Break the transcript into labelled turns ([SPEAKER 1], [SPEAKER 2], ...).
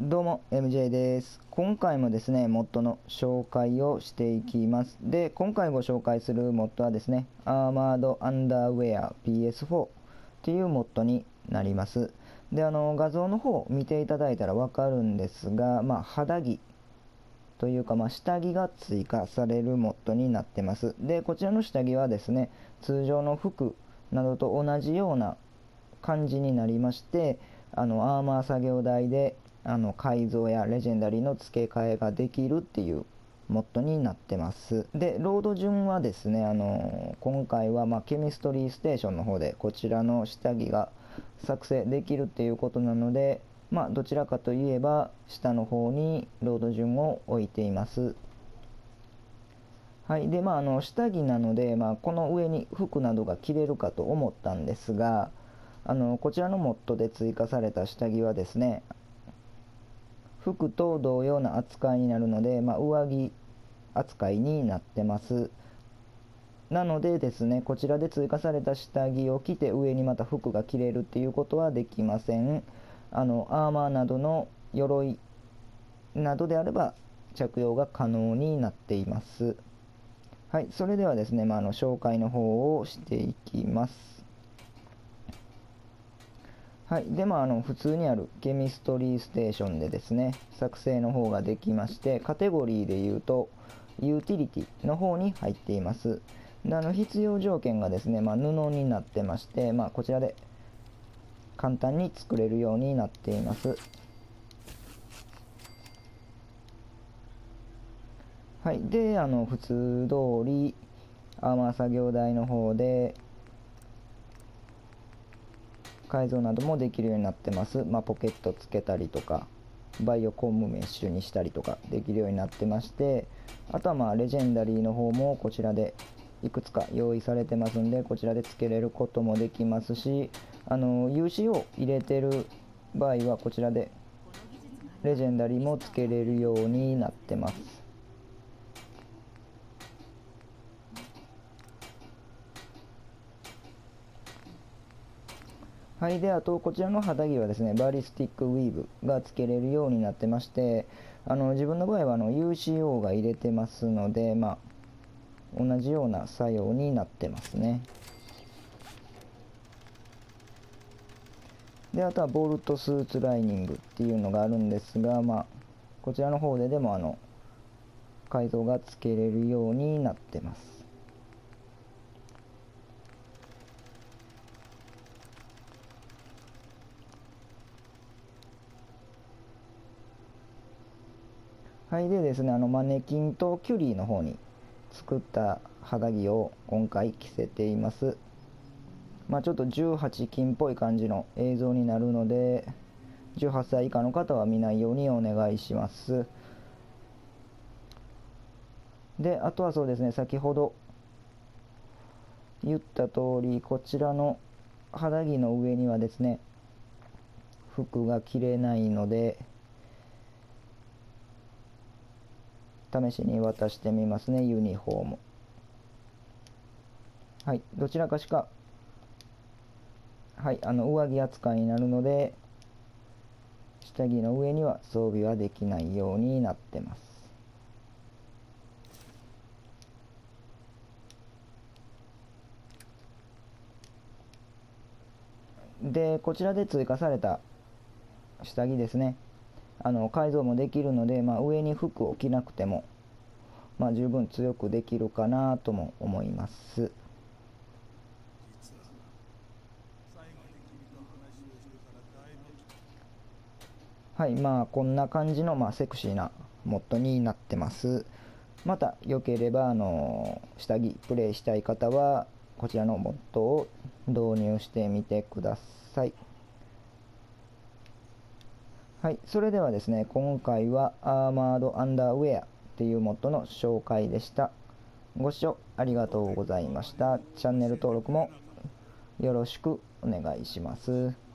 [SPEAKER 1] どうも MJ です。今回もですね、モッドの紹介をしていきます。で、今回ご紹介するモッドはですね、Armored Underwear PS4 っていうモッドになります。で、画像の方を見ていただいたらわかるんですが、肌着というか、下着が追加されるモッドになってます。で、こちらの下着はですね、通常の服などと同じような感じになりまして、アーマー作業台で改造やレジェンダリーの付け替えができるっていうモッドになってます。で、ロード順はですね、今回はケミストリーステーションの方でこちらの下着が作成できるっていうことなので、どちらかといえば下の方にロード順を置いています。はい。で、下着なので、この上に服などが着れるかと思ったんですが、こちらのモッドで追加された下着はですね、服と同様な扱いになるので、上着扱いになってます。なのでですね、こちらで追加された下着を着て上にまた服が着れるっていうことはできません。アーマーなどの鎧などであれば着用が可能になっています。はい、それではですね、紹介の方をしていきます。はい、で普通にあるケミストリーステーションでですね、作成の方ができまして、カテゴリーでいうとユーティリティの方に入っています。で必要条件がですね、布になってまして、こちらで簡単に作れるようになっています。はい、で普通通りアーマー作業台の方で改造などもできるようになってます。ポケットつけたりとかバイオコムメッシュにしたりとかできるようになってまして、あとはレジェンダリーの方もこちらでいくつか用意されてますんで、こちらでつけれることもできますし、UC を入れてる場合はこちらでレジェンダリーもつけれるようになってます。はい、であとこちらの肌着はですね、バリスティックウィーブがつけれるようになってまして、自分の場合はUCO が入れてますので、同じような作用になってますね。であとはボルトスーツライニングっていうのがあるんですが、こちらの方でも改造がつけれるようになってます。はい、でですね、マネキンとキュリーの方に作った肌着を今回着せています。ちょっと18金っぽい感じの映像になるので、18歳以下の方は見ないようにお願いします。で、あとはそうですね、先ほど言った通り、こちらの肌着の上にはですね、服が着れないので、試しに渡してみますね、ユニフォーム。はい、どちらかしか、はい、上着扱いになるので、下着の上には装備はできないようになってます。で、こちらで追加された下着ですね。改造もできるので、上に服を着なくても、十分強くできるかなとも思います。はい、こんな感じの、セクシーなモッドになってます。また良ければ下着プレイしたい方はこちらのモッドを導入してみてください。はい、それではですね、今回はアーマードアンダーウェアっていうモッドの紹介でした。ご視聴ありがとうございました。チャンネル登録もよろしくお願いします。